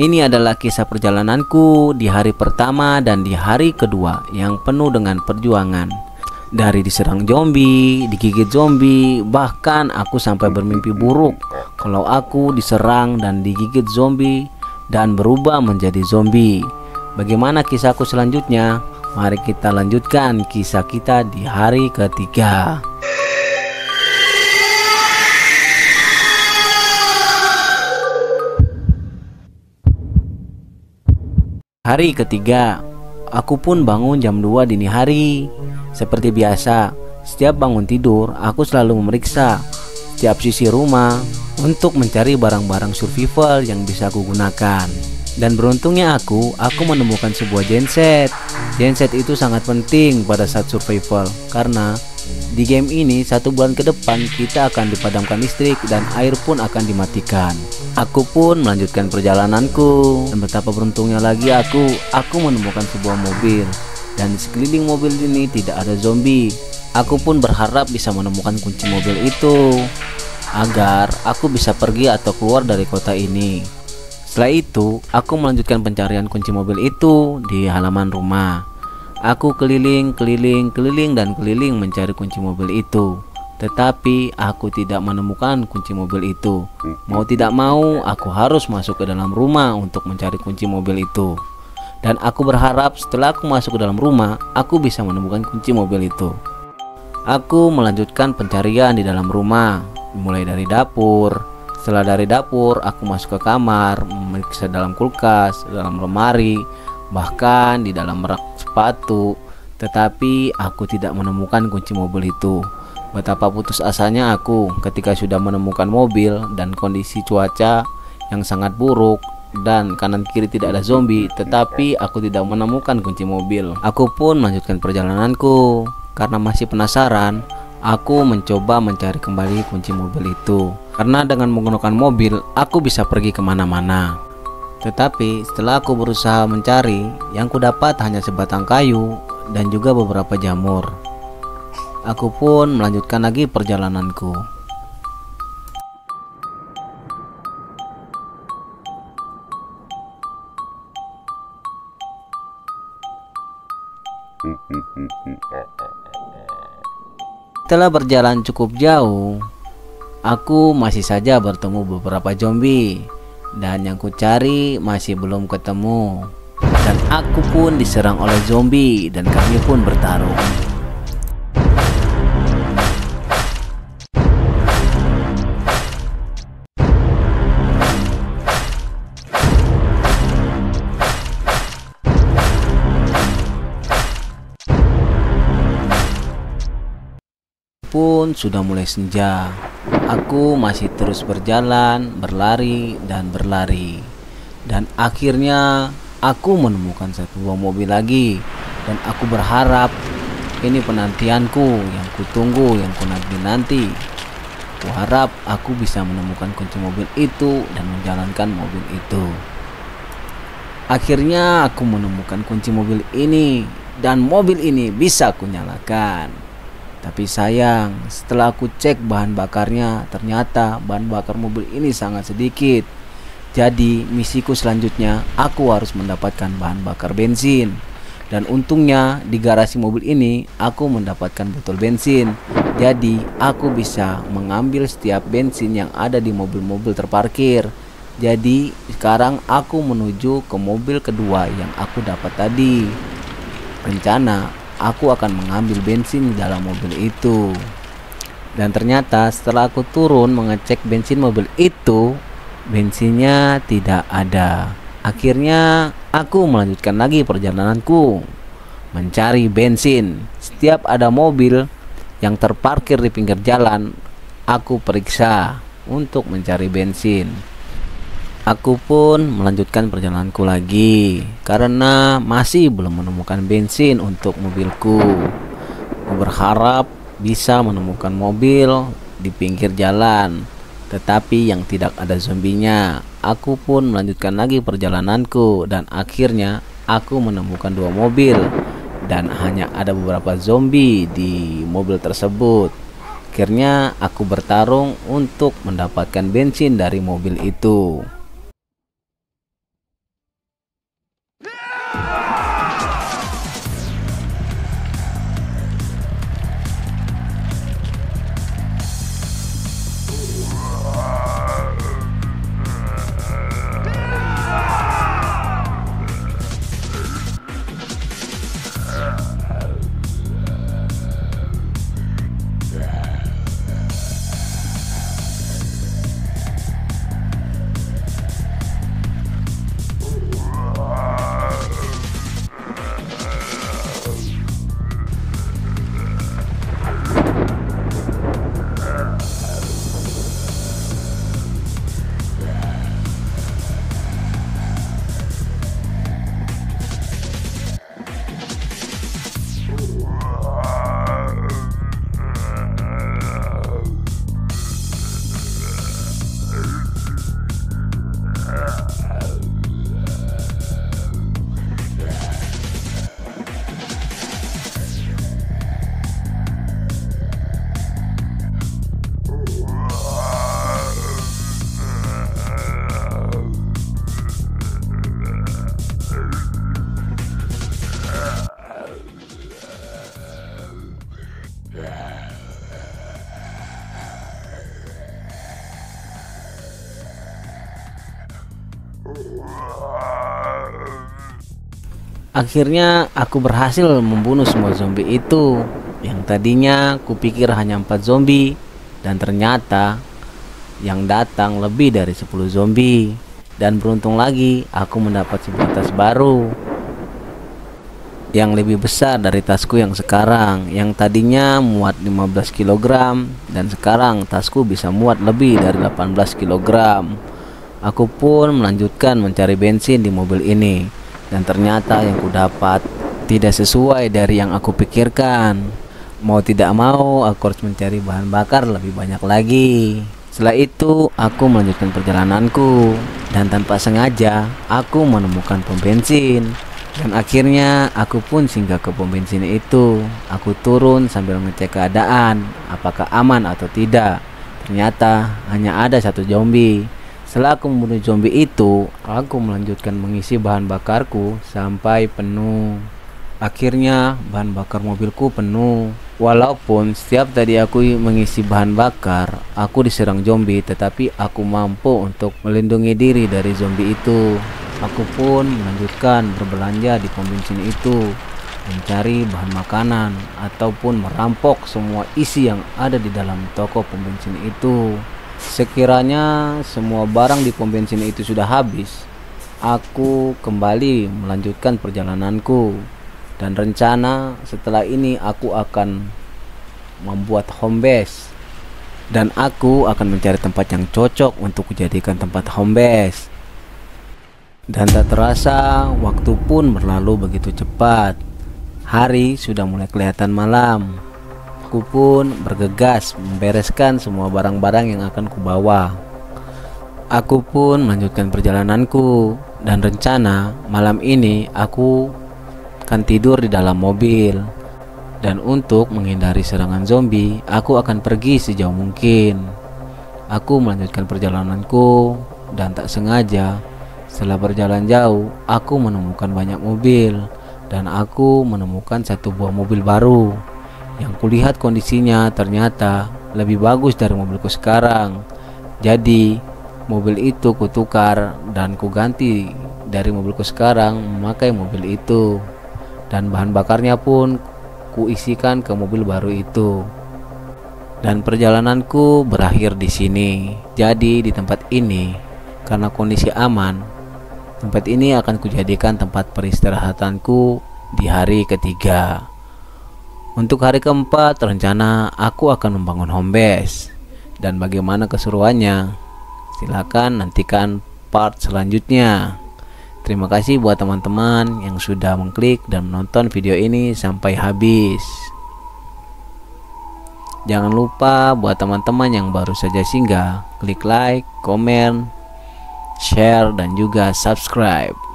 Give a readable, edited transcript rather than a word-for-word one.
Ini adalah kisah perjalananku di hari pertama dan di hari kedua yang penuh dengan perjuangan. Dari diserang zombie, digigit zombie, bahkan aku sampai bermimpi buruk kalau aku diserang dan digigit zombie dan berubah menjadi zombie. Bagaimana kisahku selanjutnya? Mari kita lanjutkan kisah kita di hari ketiga. Hari ketiga, aku pun bangun jam 2 dini hari. Seperti biasa, setiap bangun tidur, aku selalu memeriksa setiap sisi rumah untuk mencari barang-barang survival yang bisa aku gunakan. Dan beruntungnya aku menemukan sebuah genset. Genset itu sangat penting pada saat survival, karena di game ini 1 bulan ke depan kita akan dipadamkan listrik dan air pun akan dimatikan. Aku pun melanjutkan perjalananku, dan betapa beruntungnya lagi aku menemukan sebuah mobil, dan di sekeliling mobil ini tidak ada zombie. Aku pun berharap bisa menemukan kunci mobil itu agar aku bisa pergi atau keluar dari kota ini. Setelah itu, aku melanjutkan pencarian kunci mobil itu di halaman rumah. Aku keliling dan keliling mencari kunci mobil itu. Tetapi aku tidak menemukan kunci mobil itu. Mau tidak mau, aku harus masuk ke dalam rumah untuk mencari kunci mobil itu. Dan aku berharap setelah aku masuk ke dalam rumah, aku bisa menemukan kunci mobil itu. Aku melanjutkan pencarian di dalam rumah, mulai dari dapur. Setelah dari dapur, aku masuk ke kamar, memeriksa dalam kulkas, dalam lemari, bahkan di dalam rak sepatu. Tetapi aku tidak menemukan kunci mobil itu. Betapa putus asanya aku ketika sudah menemukan mobil dan kondisi cuaca yang sangat buruk dan kanan kiri tidak ada zombie, tetapi aku tidak menemukan kunci mobil. Aku pun melanjutkan perjalananku. Karena masih penasaran, aku mencoba mencari kembali kunci mobil itu. Karena dengan menggunakan mobil, aku bisa pergi kemana-mana. Tetapi setelah aku berusaha mencari, yang kudapat hanya sebatang kayu dan juga beberapa jamur. Aku pun melanjutkan lagi perjalananku. Setelah berjalan cukup jauh, aku masih saja bertemu beberapa zombie, dan yang ku cari masih belum ketemu. Dan aku pun diserang oleh zombie dan kami pun bertarung. Pun sudah mulai senja. Aku masih terus berjalan, berlari dan berlari. Dan akhirnya aku menemukan satu buah mobil lagi. Dan aku berharap ini penantianku yang kutunggu, yang kunanti-nanti. Kuharap aku bisa menemukan kunci mobil itu dan menjalankan mobil itu. Akhirnya aku menemukan kunci mobil ini, dan mobil ini bisa aku nyalakan. Tapi sayang, setelah aku cek bahan bakarnya, ternyata bahan bakar mobil ini sangat sedikit. Jadi misiku selanjutnya, aku harus mendapatkan bahan bakar bensin. Dan untungnya di garasi mobil ini aku mendapatkan botol bensin. Jadi aku bisa mengambil setiap bensin yang ada di mobil-mobil terparkir. Jadi sekarang aku menuju ke mobil kedua yang aku dapat tadi. Rencana aku akan mengambil bensin di dalam mobil itu. Dan ternyata setelah aku turun mengecek bensin mobil itu, bensinnya tidak ada. Akhirnya aku melanjutkan lagi perjalananku mencari bensin. Setiap ada mobil yang terparkir di pinggir jalan, aku periksa untuk mencari bensin. Aku pun melanjutkan perjalananku lagi karena masih belum menemukan bensin untuk mobilku. Aku berharap bisa menemukan mobil di pinggir jalan, tetapi yang tidak ada zombinya. Aku pun melanjutkan lagi perjalananku dan akhirnya aku menemukan 2 mobil dan hanya ada beberapa zombie di mobil tersebut. Akhirnya aku bertarung untuk mendapatkan bensin dari mobil itu. Akhirnya aku berhasil membunuh semua zombie itu. Yang tadinya kupikir hanya 4 zombie, dan ternyata yang datang lebih dari 10 zombie. Dan beruntung lagi aku mendapat sebuah tas baru yang lebih besar dari tasku yang sekarang, yang tadinya muat 15 kg dan sekarang tasku bisa muat lebih dari 18 kg. Aku pun melanjutkan mencari bensin di mobil ini, dan ternyata yang kudapat tidak sesuai dari yang aku pikirkan. Mau tidak mau aku harus mencari bahan bakar lebih banyak lagi. Setelah itu aku melanjutkan perjalananku, dan tanpa sengaja aku menemukan pom bensin. Dan akhirnya aku pun singgah ke pom bensin itu. Aku turun sambil ngecek keadaan, apakah aman atau tidak. Ternyata hanya ada 1 zombie. Setelah aku membunuh zombie itu, aku melanjutkan mengisi bahan bakarku sampai penuh. Akhirnya bahan bakar mobilku penuh. Walaupun setiap tadi aku mengisi bahan bakar, aku diserang zombie, tetapi aku mampu untuk melindungi diri dari zombie itu. Aku pun melanjutkan berbelanja di pom bensin itu, mencari bahan makanan ataupun merampok semua isi yang ada di dalam toko pom bensin itu. Sekiranya semua barang di pom bensin itu sudah habis, aku kembali melanjutkan perjalananku. Dan rencana setelah ini aku akan membuat home base, dan aku akan mencari tempat yang cocok untuk dijadikan tempat home base. Dan tak terasa waktu pun berlalu begitu cepat. Hari sudah mulai kelihatan malam. Aku pun bergegas membereskan semua barang-barang yang akan kubawa. Aku pun melanjutkan perjalananku, dan rencana malam ini aku akan tidur di dalam mobil. Dan untuk menghindari serangan zombie, aku akan pergi sejauh mungkin. Aku melanjutkan perjalananku, dan tak sengaja setelah berjalan jauh, aku menemukan banyak mobil, dan aku menemukan 1 buah mobil baru. Yang kulihat kondisinya ternyata lebih bagus dari mobilku sekarang. Jadi mobil itu kutukar dan kuganti dari mobilku sekarang memakai mobil itu. Dan bahan bakarnya pun kuisikan ke mobil baru itu. Dan perjalananku berakhir di sini. Jadi di tempat ini, karena kondisi aman, tempat ini akan kujadikan tempat peristirahatanku di hari ketiga. Untuk hari keempat, rencana aku akan membangun home base. Dan bagaimana keseruannya? Silakan nantikan part selanjutnya. Terima kasih buat teman-teman yang sudah mengklik dan menonton video ini sampai habis. Jangan lupa buat teman-teman yang baru saja singgah, klik like, komen, share, dan juga subscribe.